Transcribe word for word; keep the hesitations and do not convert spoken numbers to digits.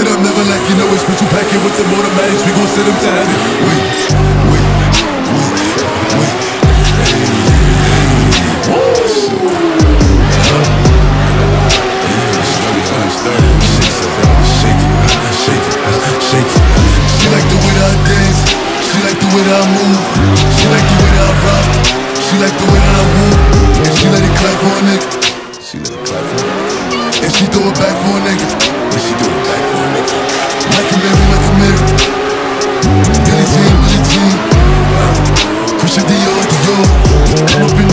it up, never like you know it. Special packet with the automatics, we gon' send them to heaven. Wait, wait, wait, wait. She like the way that I dance, she like the way that I move, she like the way that I rock, she like the way that I move, and she let it clap for a nigga, she let it clap for a nigga, and she throw it back for a nigga, and she throw it back for a nigga, like a Mary, like a Mary, Billie Jean, Billie Jean, Christian Dior, Dior, I'm up in